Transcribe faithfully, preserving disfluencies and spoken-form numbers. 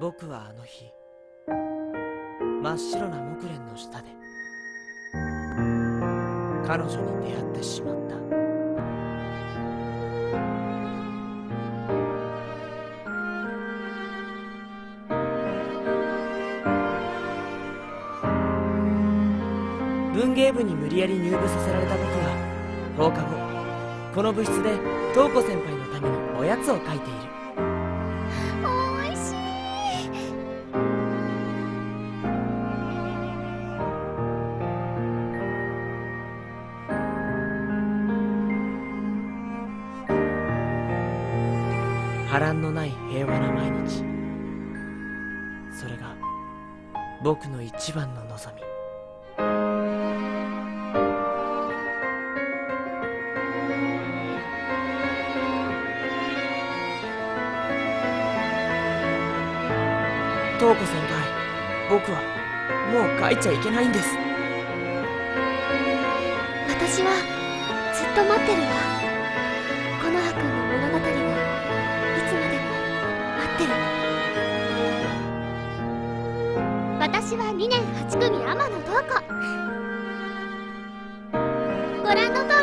僕はあの日真っ白な木蓮の下で彼女に出会ってしまった。文芸部に無理やり入部させられた僕は放課後この部室で東子先輩のためにおやつを書いている。 おいしい。 波乱のない平和な毎日、それが僕の一番の望み。東子先輩、僕はもう帰っちゃいけないんです。 私はずっと待ってるわ。木の葉くんの物語をいつまでも待ってる。私はにねんはち組天野瞳子。ご覧の通